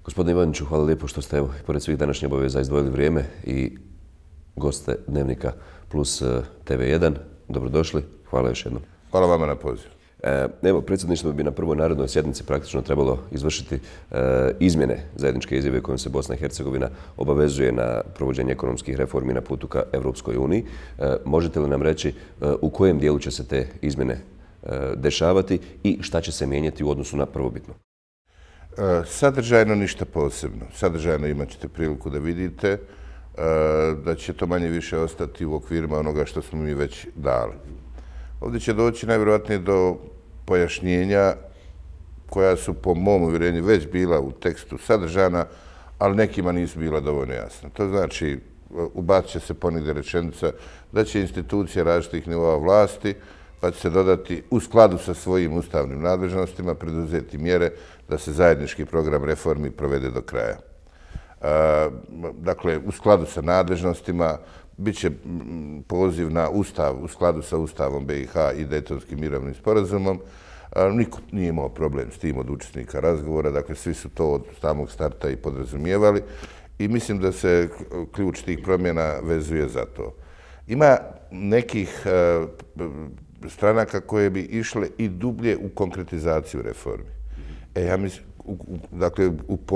Gospodine Ivaniću, hvala lijepo što ste, evo, pored svih današnjih obaveza izdvojili vrijeme i goste Dnevnika plus TV1. Dobrodošli. Hvala još jednom. Hvala vama na pozivu. Evo, predsjedništvo bi na prvoj narodnoj sjednici praktično trebalo izvršiti izmjene zajedničke izjave kojom se Bosna i Hercegovina obavezuje na provođenje ekonomskih reformi na putu ka Europskoj uniji. Možete li nam reći u kojem dijelu će se te izmjene dešavati i šta će se mijenjati u odnosu na prvobitno? Sadržajno ništa posebno. Sadržajno imat ćete priliku da vidite da će to manje više ostati u okvirima onoga što smo mi već dali. Ovdje će doći najvjerojatnije do pojašnjenja koja su po mom uvjerenju već bila u tekstu sadržana, ali nekima nisu bila dovoljno jasna. To znači, ubacit će se ponegdje rečenica da će institucije različitih nivoa vlasti, pa će se dodati u skladu sa svojim ustavnim nadležnostima preduzeti mjere da se zajednički program reformi provede do kraja. Dakle, u skladu sa nadležnostima bit će poziv na Ustav u skladu sa Ustavom BiH i Dejtonskim mirovnim sporazumom. Niko nije imao problem s tim od učesnika razgovora, dakle svi su to od samog starta i podrazumijevali i mislim da se ključ tih promjena vezuje za to. Ima nekih stranaka koje bi išle i dublje u konkretizaciju reformi. Ja mislim, dakle,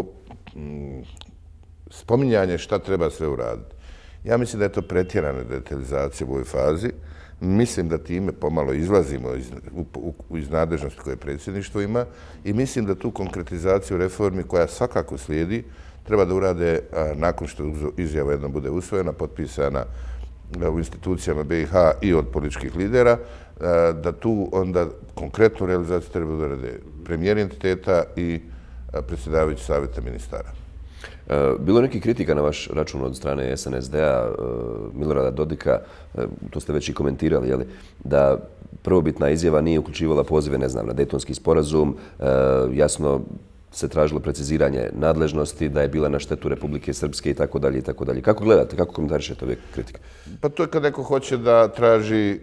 spominjanje šta treba sve uraditi. Ja mislim da je to pretjerana detaljizacija u ovoj fazi. Mislim da time pomalo izlazimo iz nadležnosti koje predsjedništvo ima i mislim da tu konkretizaciju reformi koja svakako slijedi treba da urade nakon što izjava jednom bude usvojena, potpisana u institucijama BiH i od političkih lidera, da tu onda konkretnu realizaciju treba da urade premijer entiteta i predsjedavajući savjeta ministara. Bilo je nekih kritika na vaš račun od strane SNSD-a, Milorada Dodika, to ste već i komentirali, jeli, da prvobitna izjava nije uključivala pozive, ne znam, na Dejtonski sporazum, jasno se tražilo preciziranje nadležnosti, da je bila na štetu Republike Srpske i tako dalje i tako dalje. Kako gledate, kako komentarišete ove kritike? Pa to je kad neko hoće da traži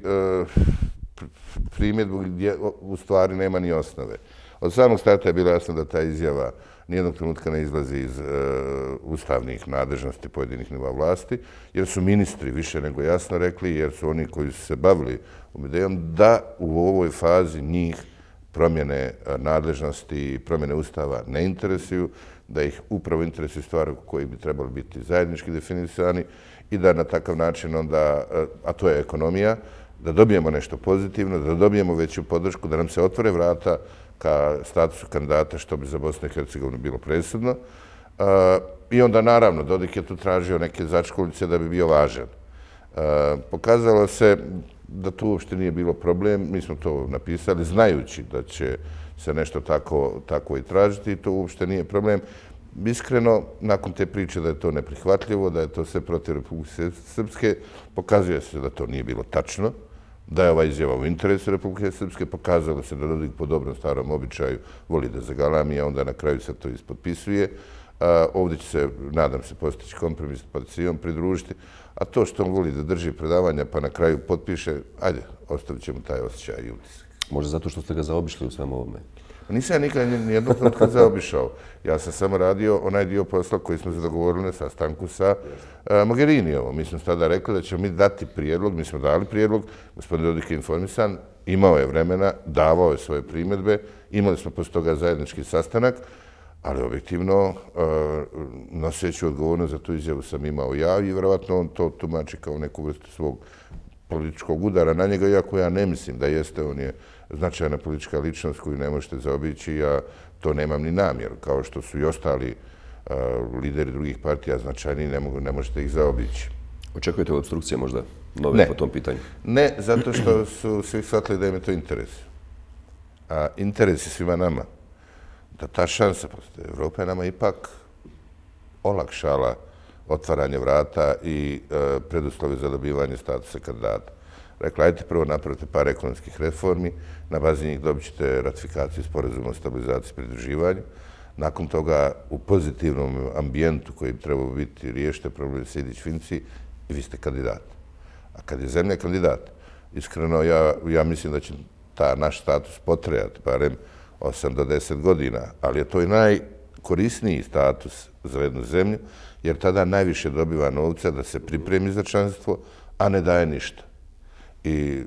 primjedbu gdje u stvari nema ni osnove. Od samog starta je bilo jasno da ta izjava nijednog trenutka ne izlazi iz ustavnih nadležnosti pojedinih nivoa vlasti, jer su ministri više nego jasno rekli, jer su oni koji su se bavili ovom idejom, da u ovoj fazi njih promjene nadležnosti i promjene ustava ne interesuju, da ih upravo interesuju stvari koji bi trebali biti zajednički definisani i da na takav način onda, a to je ekonomija, da dobijemo nešto pozitivno, da dobijemo veću podršku, da nam se otvore vrata ka statusu kandidata, što bi za Bosnu i Hercegovinu bilo presudno. I onda, naravno, Dodik je tu tražio neke začkoljice da bi bio važan. Pokazalo se da tu uopšte nije bilo problem. Mi smo to napisali znajući da će se nešto tako i tražiti i to uopšte nije problem. Iskreno, nakon te priče da je to neprihvatljivo, da je to sve protiv Republike Srpske, pokazuje se da to nije bilo tačno, da je ova izjava u interesu Republike Srpske, pokazalo se da Dodik po dobrom starom običaju voli da zagalami, a onda na kraju se to ispotpisuje. Ovdje će se, nadam se, postići kompromis pa se i on pridružiti, a to što on voli da drži predavanja pa na kraju potpiše, ajde, ostavit ćemo taj osjećaj i utisak. Možda zato što ste ga zaobišli u svemu ovome? Nisam ja nikad nijednog trenutka zaobišao. Ja sam samo radio onaj dio posla koji smo se dogovorili na sastanku sa Mogherinijevom. Mi smo tada rekli da ćemo mi dati prijedlog, mi smo dali prijedlog, gospodin Dodik je informisan, imao je vremena, davao je svoje primjedbe, imali smo posle toga zajednički sastanak, ali objektivno noseći odgovornost za tu izjavu sam imao ja i vjerovatno on to tumači kao neku vrstu svog političkog udara na njega, iako ja ne mislim da jeste, on je značajna politička ličnost koju ne možete zaobići, ja to nemam ni namjer, kao što su i ostali lideri drugih partija značajni, ne možete ih zaobići. Očekujete obstrukcije možda nove po tom pitanju? Ne, zato što su svi shvatili da im je to interes. A interes je svima nama. Da ta šansa postoje. Evropa je nama ipak olakšala otvaranje vrata i preduslove za dobivanje statusa kandidata. Rekla, ajte prvo napravite par ekonomskih reformi, na bazi njih dobit ćete ratifikaciju sporazuma o stabilizaciji i pridruživanju. Nakon toga, u pozitivnom ambijentu koji bi trebao biti riješite problem Sejdić-Finci i vi ste kandidat. A kad je zemlja kandidat, iskreno ja mislim da će ta naš status potrajati, barem 8 do 10 godina, ali je to i korisniji status za jednu zemlju, jer tada najviše dobiva novca da se pripremi za članstvo, a ne daje ništa. I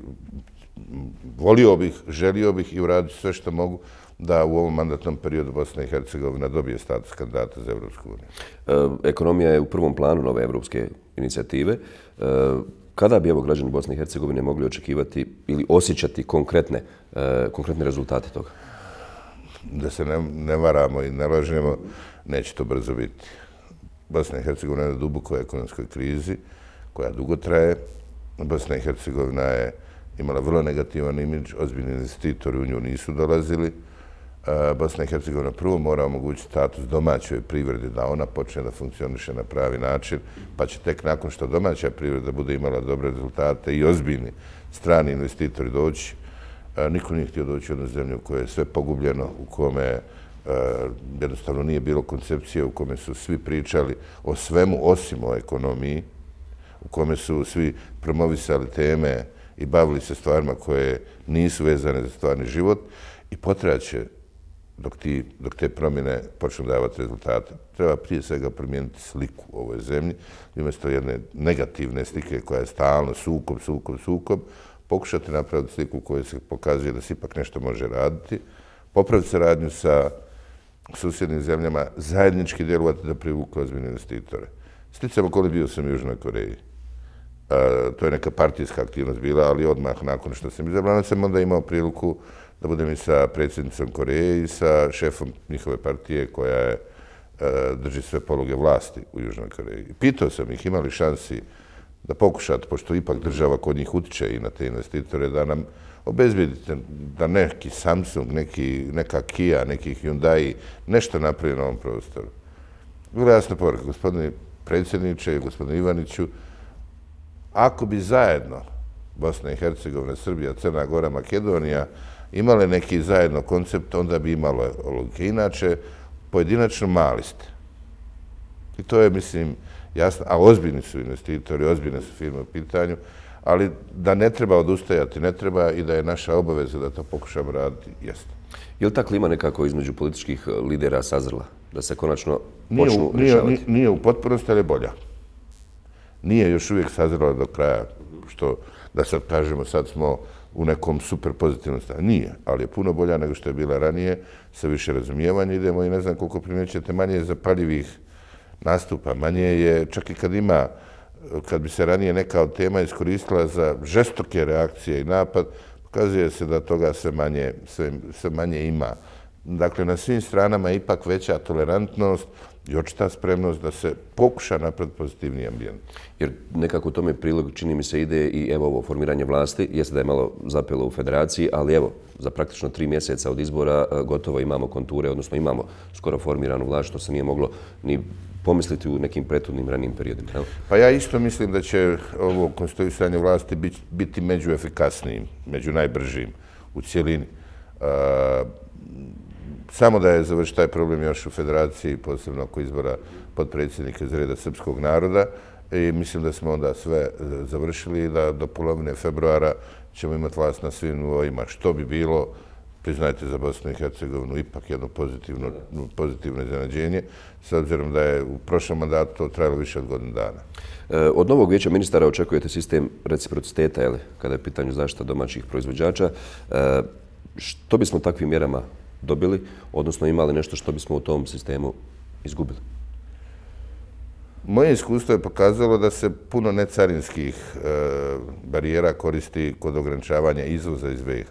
volio bih, želio bih i uradit sve što mogu da u ovom mandatnom periodu Bosna i Hercegovina dobije status kandidata za Evropsku uniju. Ekonomija je u prvom planu nove evropske inicijative. Kada bi evo građani Bosne i Hercegovine mogli očekivati ili osjećati konkretne rezultate toga? Da se ne varamo i ne lažemo, neće to brzo biti. Bosna i Hercegovina je na dubokoj ekonomskoj krizi koja dugo traje. Bosna i Hercegovina je imala vrlo negativan imidž, ozbiljni investitori u nju nisu dolazili. Bosna i Hercegovina prvo mora omogućiti status domaćoj privredi da ona počne da funkcioniše na pravi način, pa će tek nakon što domaća privreda bude imala dobre rezultate i ozbiljni strani investitori doći. Niko nije htio doći u jednu zemlju u kojoj je sve pogubljeno, u kome jednostavno nije bilo koncepcije, u kome su svi pričali o svemu osim o ekonomiji, u kome su svi promovisali teme i bavili se stvarima koje nisu vezane za stvarni život i potraće dok te promjene počnu davati rezultate. Treba prije svega promijeniti sliku u ovoj zemlji i umjesto jedne negativne slike koja je stalno sukob, pokušati napraviti sliku u kojoj se pokazuje da se ipak nešto može raditi, popraviti saradnju sa susjednim zemljama, zajednički djelovati da privuku ozbiljne investitore. Sticam okolnosti bio sam u Južnoj Koreji. To je neka partijska aktivnost bila, ali odmah nakon što sam izabran, sam onda imao priliku da budem i sa predsjednicom Koreje i sa šefom njihove partije koja drži sve poluge vlasti u Južnoj Koreji. Pitao sam ih imali šansi da pokušate, pošto ipak država kod njih utiče i na te investitore, da nam obezbijedite da neki Samsung, neka Kia, neki Hyundai, nešto napravi na ovom prostoru. Bila jasna poruka, gospodine predsjedniče, gospodine Ivaniću, ako bi zajedno Bosna i Hercegovina, Srbija, Crna Gora, Makedonija imale neki zajedno koncept, onda bi imalo logike. Inače, pojedinačno mali ste. I to je, mislim, jasno, a ozbiljni su investitori, ozbiljne su firme u pitanju, ali da ne treba odustajati, ne treba i da je naša obaveza da to pokušamo raditi, jeste. Je li ta klima nekako između političkih lidera sazrela? Da se konačno počnu rješavati? Nije u potpunosti, ali je bolja. Nije još uvijek sazrela do kraja, što da sad kažemo sad smo u nekom super pozitivnom stanju. Nije, ali je puno bolja nego što je bila ranije, sa više razumijevanja idemo i ne znam koliko primjećujete, manje je zapaljivih nastupa, manje je, čak i kad bi se ranije neka od tema iskoristila za žestoke reakcije i napad, pokazuje se da toga sve manje ima. Dakle, na svim stranama je ipak veća tolerantnost i očita spremnost da se pokuša napraviti pozitivni ambijent. Jer nekako tome prilog, čini mi se, ide i evo ovo formiranje vlasti. Jeste da je malo zapelo u federaciji, ali evo, za praktično 3 mjeseca od izbora gotovo imamo konture, odnosno imamo skoro formiranu vlast, što se nije moglo ni pomisliti u nekim prethodnim ranijim periodima. Pa ja isto mislim da će ovo konstituisanje vlasti biti među efikasnijim, među najbržim u cjelini. Samo da je završi taj problem još u federaciji, posebno oko izbora potpredsjednika iz reda srpskog naroda. I mislim da smo onda sve završili i da do polovine februara ćemo imati vlast na svim nivoima. Što bi bilo, priznajte za Bosnu i Hercegovinu, ipak jedno pozitivno iznenađenje, s obzirom da je u prošlom mandatu to trajalo više od godinu dana. Od novog vijeća ministara očekujete sistem reciprociteta, kada je pitanje zaštita domaćih proizvođača. Što bismo takvim mjerama dobili, odnosno imali nešto što bismo u tom sistemu izgubili? Moje iskustvo je pokazalo da se puno necarinskih barijera koristi kod ograničavanja izvoza iz BiH.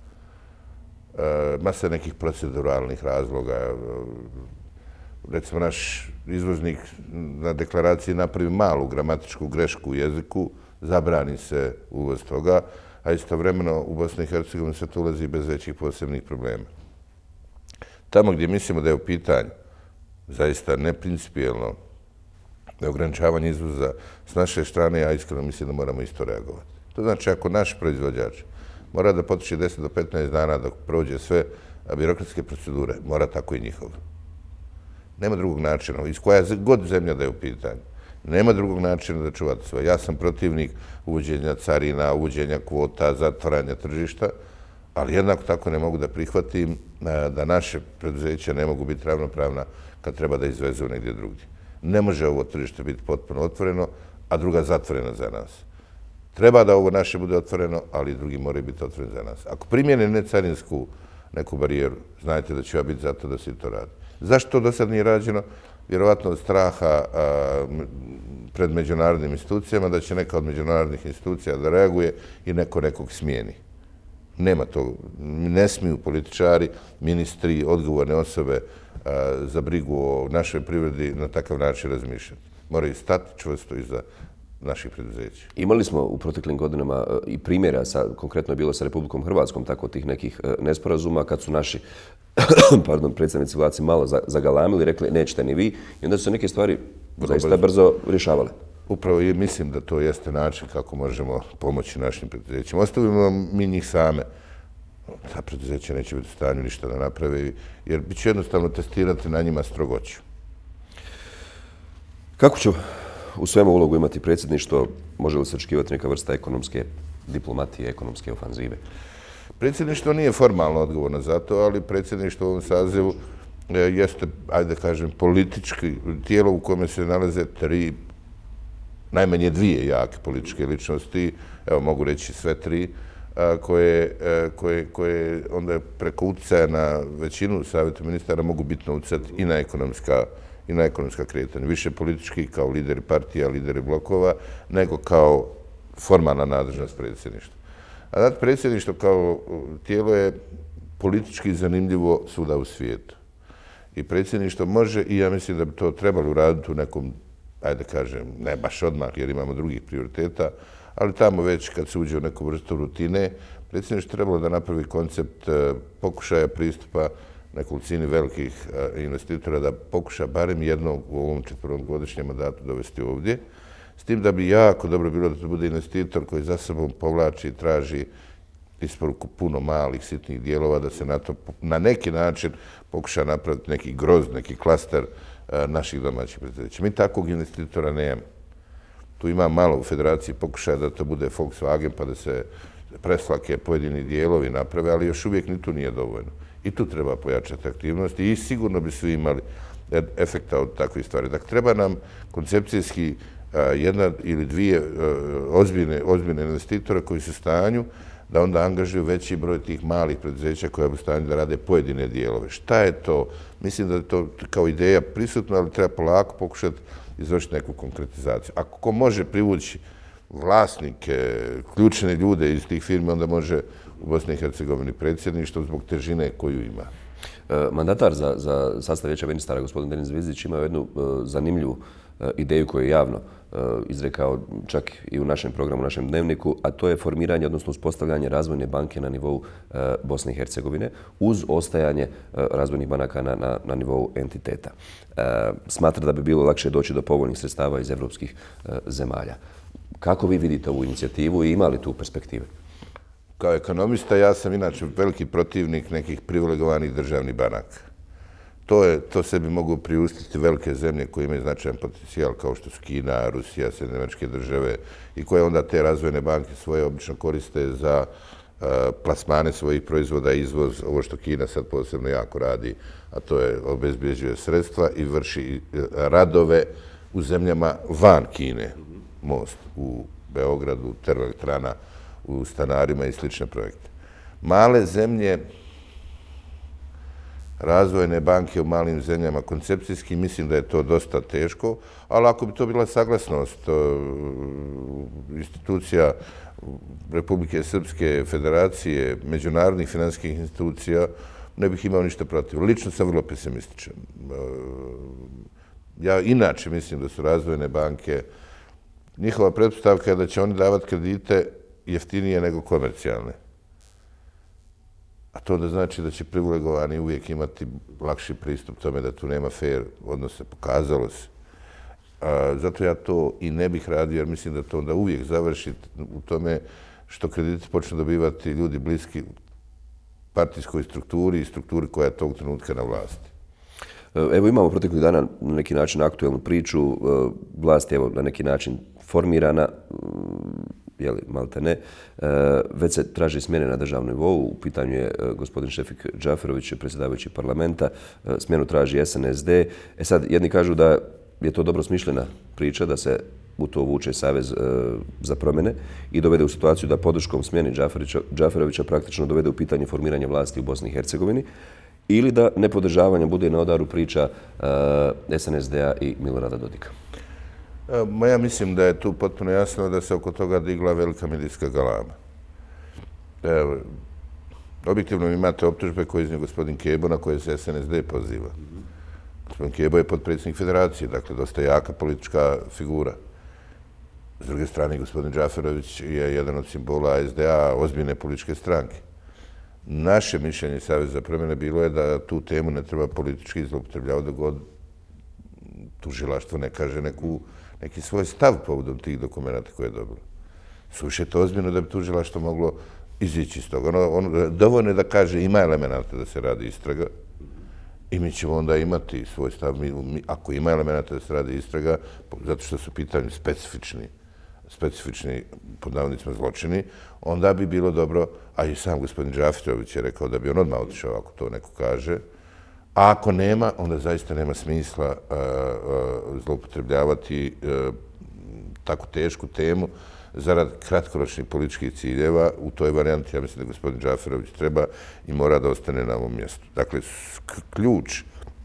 Masa nekih proceduralnih razloga. Recimo, naš izvoznik na deklaraciji napravi malu gramatičku grešku u jeziku, zabrani se uvoz toga, a istovremeno u Bosni i Hercegovini se to ulazi bez većih posebnih problema. Tamo gdje mislimo da je u pitanju zaista neprincipijelno ograničavanje izvoza s naše strane, ja iskreno mislim da moramo isto reagovati. To znači ako naš proizvođač mora da potroši 10 do 15 dana dok prođe sve birokratske procedure, mora tako i njihov. Nema drugog načina, iz koja god zemlja da je u pitanju. Nema drugog načina da čuvate svoje. Ja sam protivnik uvođenja carina, uvođenja kvota, zatvaranja tržišta, Ali jednako tako ne mogu da prihvatim da naše preduzeća ne mogu biti ravnopravna kad treba da izvezu negdje drugdje. Ne može ovo tržište biti potpuno otvoreno, a druga zatvorena za nas. Treba da ovo naše bude otvoreno, ali i drugi moraju biti otvoreni za nas. Ako primjene necarinsku neku barijeru, znajte da ću ja biti za to da se to radi. Zašto to do sad nije rađeno? Vjerovatno od straha pred međunarodnim institucijama, da će neka od međunarodnih institucija da reaguje i neko nekog smijeni. Nema to. Ne smiju političari, ministri, odgovorne osobe za brigu o našoj privredi na takav način razmišljati. Moraju stati čvrsto iza naših preduzeća. Imali smo u proteklim godinama i primjera, konkretno je bilo sa Republikom Hrvatskom, tako tih nekih nesporazuma, kad su naši predstavnici vlasti malo zagalamili, rekli nećete ni vi, i onda su se neke stvari zaista brzo rješavale. Upravo i mislim da to jeste način kako možemo pomoći našim preduzećima. Ostavimo mi njih same. Ta preduzeća neće biti u stanju ništa da naprave, jer bit će jednostavno testirati na njima strogoću. Kako će u svemu ulogu imati predsjedništvo? Može li se očekivati neka vrsta ekonomske diplomatije, ekonomske ofanzive? Predsjedništvo nije formalno odgovorno za to, ali predsjedništvo u ovom sazivu jeste, ajde kažem, politički tijelo u kome se nalaze najmanje dvije jake političke ličnosti, evo mogu reći sve tri, koje onda preko utjecaja na većinu savjeta ministara mogu bitno utjecati i na ekonomska kretanja. Više politički kao lideri partija, lideri blokova, nego kao formalna nadležnost predsjedništva. A zato predsjedništvo kao tijelo je politički zanimljivo svuda u svijetu. I predsjedništvo može, i ja mislim da bi to trebalo uraditi u nekom, ajde kažem, ne baš odmah jer imamo drugih prioriteta, ali tamo već kad se uđe u neku vrstu rutine, predsjedništvo trebalo da napravi koncept pokušaja pristupa nekolicini velikih investitora da pokuša barem jednog u ovom 4-godišnjem mandatu dovesti ovdje. S tim da bi jako dobro bilo da to bude investitor koji za sobom povlači i traži isporuku puno malih, sitnih dijelova, da se na neki način pokuša napraviti neki grozd, neki klaster naših domaćih preduzeća. Mi takvog investitora nemamo. Tu ima malo u federaciji pokušaja da to bude Volkswagen pa da se preslake pojedini dijelovi naprave, ali još uvijek ni tu nije dovoljno. I tu treba pojačati aktivnosti i sigurno bi svi imali efekta od takvih stvari. Dakle, treba nam koncepcijski jedna ili dvije ozbiljne investitora koji su u stanju da onda angažuju veći broj tih malih preduzeća koja bi u stanju da rade pojedine dijelove. Šta je to? Mislim da je to kao ideja prisutna, ali treba polako pokušati izvršiti neku konkretizaciju. Ako ko može privući vlasnike, ključne ljude iz tih firmi, onda može u Bosni i Hercegovini predsjedništvo zbog težine koju ima. Mandatar za sastav vijeća ministara, gospodin Denis Zvizdić, imao jednu zanimljivu ideju koju je javno izrekao čak i u našem programu, u našem dnevniku, a to je formiranje, odnosno uspostavljanje razvojne banke na nivou Bosne i Hercegovine uz ostajanje razvojnih banaka na nivou entiteta. Smatra da bi bilo lakše doći do povoljnih sredstava iz evropskih zemalja. Kako vi vidite ovu inicijativu i ima li tu perspektive? Kao ekonomista ja sam inače veliki protivnik nekih privilegovanih državnih banaka. To sebi mogu priuštiti velike zemlje koje imaju značajan potencijal kao što su Kina, Rusija, Sjedinjene Američke Države i koje onda te razvojne banke svoje obično koriste za plasmane svojih proizvoda, izvoz, ovo što Kina sad posebno jako radi, a to je obezbjeđuje sredstva i vrši radove u zemljama van Kine. Most u Beogradu, termoelektrana u Stanarima i slične projekte. Male zemlje, razvojne banke u malim zemljama, koncepcijski mislim da je to dosta teško, ali ako bi to bila saglasnost institucija Republike Srpske federacije, međunarodnih financijskih institucija, ne bih imao ništa protiv. Lično sam vrlo pesimističan. Ja inače mislim da su razvojne banke, njihova pretpostavka je da će oni davati kredite jeftinije nego komercijalne. A to da znači da će privilegovani uvijek imati lakši pristup tome da tu nema fair odnose, pokazalo se. Zato ja to i ne bih radio jer mislim da to onda uvijek završi u tome što kredite počnu dobivati ljudi bliski partijskoj strukturi i strukturi koja je tog trenutka na vlasti. Evo imamo proteklih dana na neki način aktuelnu priču, vlast je na neki način formirana, malte ne. Već se traži smjene na državnom nivou. U pitanju je gospodin Šefik Džaferović, predsjedavajući parlamenta. Smjenu traži SNSD. Sad, jedni kažu da je to dobro smišljena priča, da se u to uvuče Savez za promjene i dovede u situaciju da podrškom smjeni Džaferovića praktično dovede u pitanje formiranje vlasti u Bosni i Hercegovini, ili da nepodržavanje bude na udaru priča SNSD-a i Milorada Dodika. Ja mislim da je tu potpuno jasno da se oko toga digla velika medijska galama. Objektivno imate optužbe koje iznio gospodin Kebo na koje se SNSD poziva. Gospodin Kebo je potpredsjednik federacije, dakle dosta jaka politička figura. S druge strane, gospodin Džaferović je jedan od simbola SDA, ozbiljne političke stranke. Naše mišljenje Saveza za promjene bilo je da tu temu ne treba politički zloupotrebljavati dok god tužilaštvo ne kaže neki svoj stav povodom tih dokumenta koje je dobilo. Suviše je to ozbiljno da bi tužilaštvo moglo izići iz toga. Dovoljno je da kaže ima elemenata da se radi istraga i mi ćemo onda imati svoj stav. Ako ima elemenata da se radi istraga, zato što su pitanju specifični pod navodnicima zločini, onda bi bilo dobro, a i sam gospodin Džaferović je rekao da bi on odmah otišao ako to neko kaže, a ako nema, onda zaista nema smisla zloupotrebljavati tako tešku temu zarad kratkoročnih političkih ciljeva. U toj varijanti, ja mislim da gospodin Džaferović treba i mora da ostane na ovom mjestu. Dakle, ključ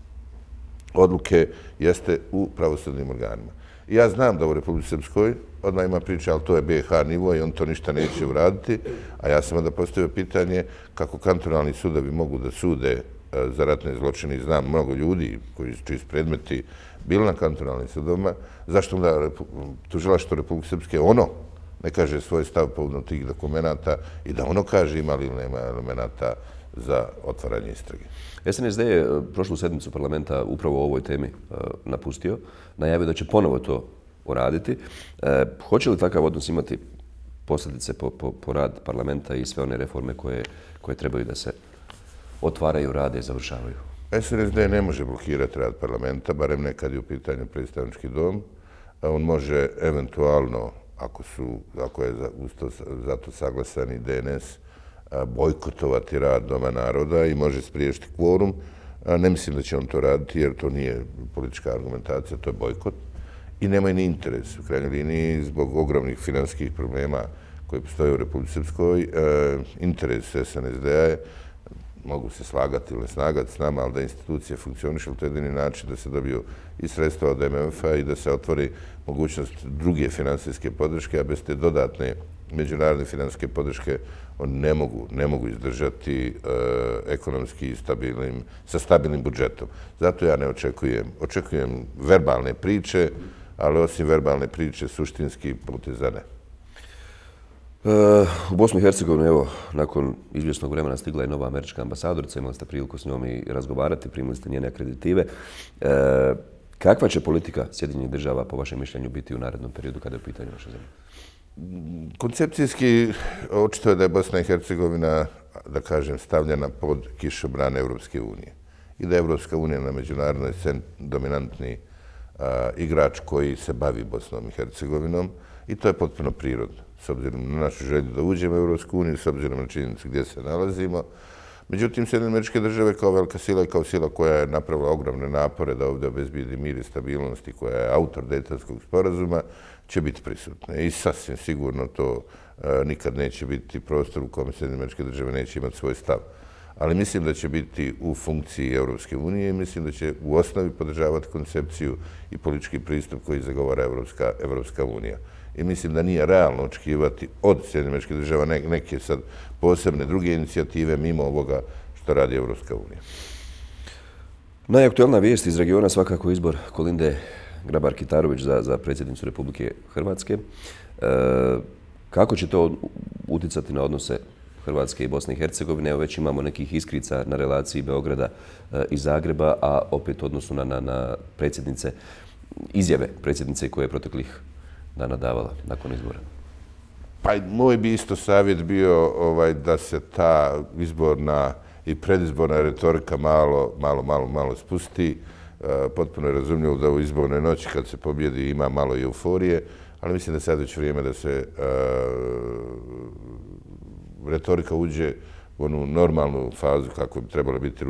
odluke jeste u pravosudnim organima. Ja znam da u Republici Srpskoj odmah ima priča, ali to je BiH nivo i on to ništa neće uraditi, a ja sam onda postavio pitanje kako kantonalni sudovi mogu da sude za ratne zločine i znam mnogo ljudi čiji su predmeti bili na kantonalnim sudovima, zašto onda tužilaštvo Republike Srpske ne kaže svoj stav povodom tih dokumenata i da ono kaže ima li nema elemenata za otvaranje istrage. SNSD je prošlu sedmicu parlamenta upravo o ovoj temi napustio, najavio da će ponovo to uraditi. Hoće li takav odnos imati posljedice po rad parlamenta i sve one reforme koje trebaju da se otvaraju, rade i završavaju? SNSD ne može blokirati rad parlamenta, barem ne kad je u pitanju predstavnički dom. On može eventualno, ako je za to saglasan i DNS, bojkotovati rad Doma naroda i može spriječiti kvorum. Ne mislim da će on to raditi jer to nije politička argumentacija, to je bojkot. I nema ni interes u krajnjoj liniji zbog ogromnih financijskih problema koji postoje u Republici Srpskoj. Interes SNSD-a je, mogu se slagati ili ne slagati s nama, ali da institucije funkcionišu, to je jedini način da se dobiju i sredstva od MMF-a i da se otvori mogućnost druge finansijske podrške, a bez te dodatne međunarodne finansijske podrške oni ne mogu izdržati ekonomski sa stabilnim budžetom. Zato ja ne očekujem verbalne priče, ali osim verbalne priče suštinski poteza ne. U Bosnu i Hercegovinu, evo, nakon izvjesnog vremena stigla je nova američka ambasadorica, imali ste priliku s njom i razgovarati, primili ste njene akreditive. Kakva će politika Sjedinjenih država, po vašem mišljenju, biti u narednom periodu kada je u pitanju naše zemlje? Koncepcijski, očito je da je Bosna i Hercegovina, da kažem, stavljena pod kišobran Evropske unije. I da je Evropska unija na međunarodnoj sceni dominantni igrač koji se bavi Bosnom i Hercegovinom i to je potpuno prirodno, s obzirom na našu želju da uđemo u Evropsku uniju, s obzirom na činjenicu gdje se nalazimo. Međutim, Sjedinjene Američke Države kao velika sila i kao sila koja je napravila ogromne napore da ovdje obezbijedi mir i stabilnost i koja je autor Dejtonskog sporazuma, će biti prisutne. I sasvim sigurno to nikad neće biti prostor u kome Sjedinjene Američke Države neće imati svoj stav. Ali mislim da će biti u funkciji Evropske unije i mislim da će u osnovi podržavati koncepciju i politički pristup koji zagovara Evropska unija. I mislim da nije realno očekivati od Sjedinjenih Američkih Država neke sad posebne druge inicijative mimo ovoga što radi Evropska unija. Najaktualna vijest iz regiona svakako izbor Kolinde Grabar-Kitarović za predsjednicu Republike Hrvatske. Kako će to utjecati na odnose Hrvatske i Bosne i Hercegovine? Evo već imamo nekih iskrica na relaciji Beograda i Zagreba, a opet u odnosu na predsjednice, izjave predsjednice koje je proteklih dana davala nakon izbora. Pa moj bi isto savjet bio da se ta izborna i predizborna retorika malo spusti. Potpuno je razumljivo da u izbornoj noći kad se pobjedi ima malo euforije, ali mislim da je sad već vrijeme da se retorika uđe u onu normalnu fazu kako bi trebalo biti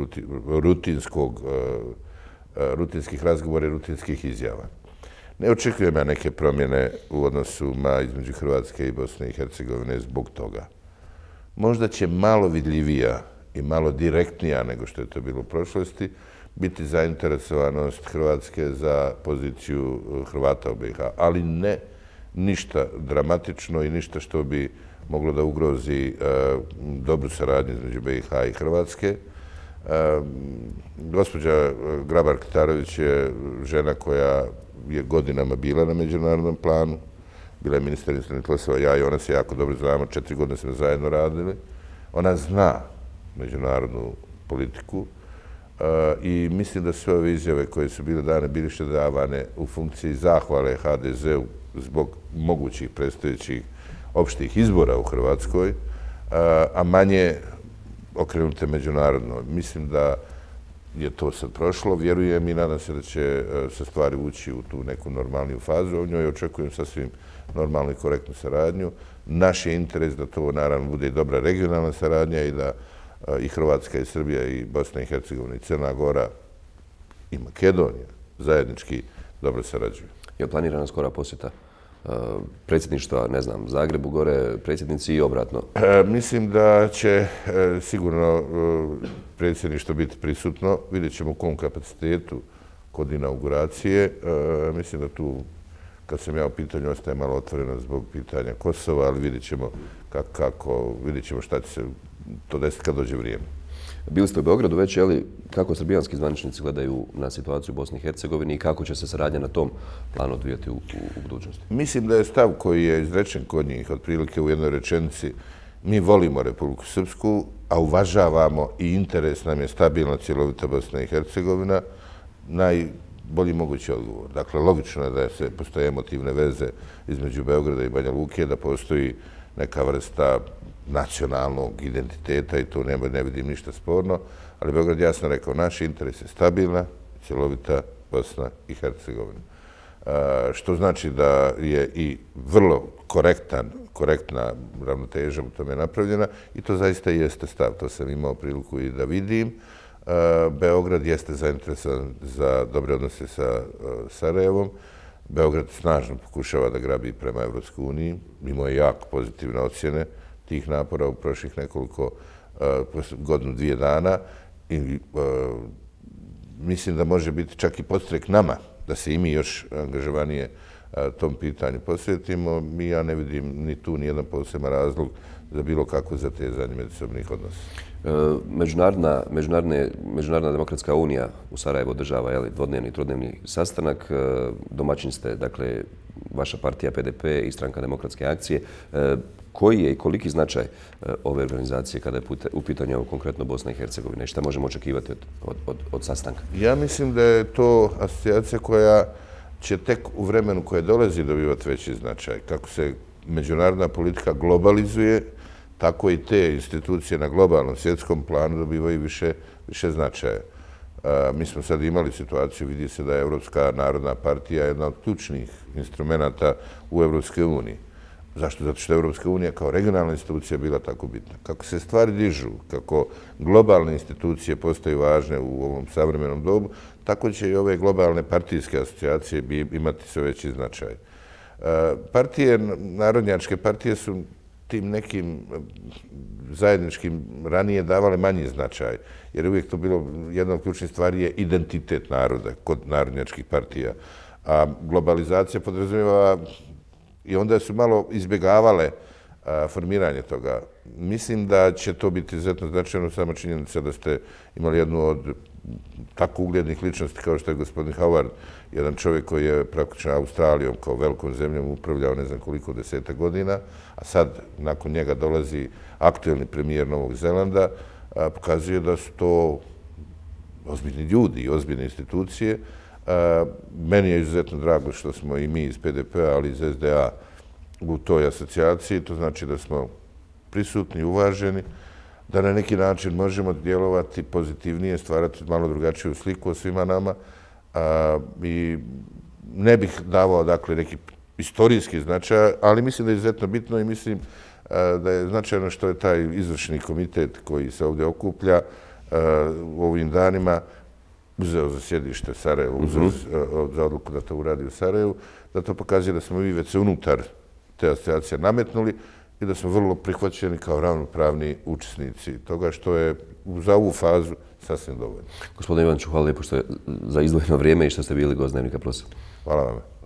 rutinskih razgovora i rutinskih izjava. Ne očekujem ja neke promjene u odnosima između Hrvatske i Bosne i Hercegovine zbog toga. Možda će malo vidljivija i malo direktnija nego što je to bilo u prošlosti biti zainteresovanost Hrvatske za poziciju Hrvata u BiH, ali ne ništa dramatično i ništa što bi moglo da ugrozi dobru saradnju između BiH i Hrvatske. Gospođa Grabar-Kitarović je žena koja je godinama bila na međunarodnom planu, bila je ministar inostranih poslova, ja i ona se jako dobro znamo, 4 godine smo zajedno radili. Ona zna međunarodnu politiku i mislim da sve ove izjave koje su bile dane, bili što davane u funkciji zahvale HDZ-u zbog mogućih predstojećih opštih izbora u Hrvatskoj, a manje okrenute međunarodno. Mislim da je to sad prošlo, vjerujem i nadam se da će se stvari ući u tu neku normalniju fazu. O njoj očekujem sasvim normalnu i korektnu saradnju. Naš je interes da to naravno bude i dobra regionalna saradnja i da i Hrvatska i Srbija i Bosna i Hercegovina i Crna Gora i Makedonija zajednički dobro sarađuju. Je li planirana skora posjeta predsjedništva, ne znam, Zagrebu gore, predsjednici i obratno? Mislim da će sigurno predsjedništvo biti prisutno. Vidjet ćemo u kom kapacitetu kod inauguracije. Mislim da tu, kad sam ja u pitanju, ostaje malo otvoreno zbog pitanja Kosova, ali vidjet ćemo šta će se to desiti kad dođe vrijeme. Bili ste u Beogradu već, kako srbijanski zvaničnici gledaju na situaciju u Bosni i Hercegovini i kako će se saradnja na tom planu odvijati u budućnosti? Mislim da je stav koji je izrečen kod njih, otprilike u jednoj rečenici, mi volimo Republiku Srpsku, a uvažavamo i interes nam je stabilna cjelovita Bosna i Hercegovina, najbolji mogući odgovor. Dakle, logično je da postoje emotivne veze između Beograda i Banja Luke, da postoji neka vrsta nacionalnog identiteta i tu ne vidim ništa sporno, ali Beograd jasno rekao, naš interes je stabilna, cjelovita Bosna i Hercegovina. Što znači da je i vrlo korektna ravnoteža u tome napravljena i to zaista jeste stav. To sam imao priliku i da vidim. Beograd jeste zainteresovan za dobre odnose sa Sarajevom. Beograd snažno pokušava da grabi prema Evropskoj uniji. Imao je jako pozitivne ocjene tih napora u prošlih nekoliko godinu, 2 dana i mislim da može biti čak i podstrek nama da se i mi još angažovanije tom pitanju posvetimo. Ja ne vidim ni tu nijedan poseban razlog za bilo kakvo zatezanje međusobnih odnosa. Međunarodna demokratska unija u Sarajevu održava dvodnevni i trodnevni sastanak. Domaćin ste, dakle, vaša partija PDP i Stranka demokratske akcije. Koji je i koliki značaj ove organizacije kada je u pitanju konkretno Bosna i Hercegovina i šta možemo očekivati od sastanka? Ja mislim da je to asocijacija koja će tek u vremenu koje dolazi dobivati veći značaj. Kako se međunarodna politika globalizuje, tako i te institucije na globalnom svjetskom planu dobivaju više značaja. Mi smo sad imali situaciju, vidi se da je Evropska narodna partija jedna od ključnih instrumenta u Evropskoj uniji. Zašto? Zato što je Evropska unija kao regionalna institucija bila tako bitna. Kako se stvari dižu, kako globalne institucije postaju važne u ovom savremenom dobu, tako će i ove globalne partijske asocijacije imati sve veći značaj. Partije, narodnjačke partije su tim nekim zajedničkim ranije davale manji značaj, jer uvijek to bilo jedna od ključnih stvari je identitet naroda kod narodnjačkih partija. A globalizacija podrazumijeva i onda su malo izbjegavale formiranje toga. Mislim da će to biti izuzetno značajno, samo činjenica da ste imali jednu od tako uglednih ličnosti kao što je gospodin Howard, jedan čovjek koji je praktično Australijom kao velikom zemljom upravljao ne znam koliko 10 godina, a sad nakon njega dolazi aktuelni premijer Novog Zelanda, pokazuje da su to ozbiljni ljudi i ozbiljne institucije. Meni je izuzetno drago što smo i mi iz PDP-a, ali iz SDA u toj asocijaciji. To znači da smo prisutni, uvaženi, da na neki način možemo djelovati pozitivnije, stvarati malo drugačiju sliku o svima nama. I ne bih davao, dakle, neki istorijski značaj, ali mislim da je izuzetno bitno i mislim da je značajno što je taj izvršni komitet koji se ovdje okuplja u ovim danima uzeo za sjedište Sarajevo, uzeo za odluku da to uradi u Sarajevu, da to pokazuje da smo mi već se unutar te asocijacije nametnuli i da smo vrlo prihvaćeni kao ravnopravni učesnici toga, što je za ovu fazu sasvim dovoljno. Gospodine Ivaniću, hvala lijepo što je za izdvojeno vrijeme i što ste bili gost Dnevnika Plus. Hvala vam.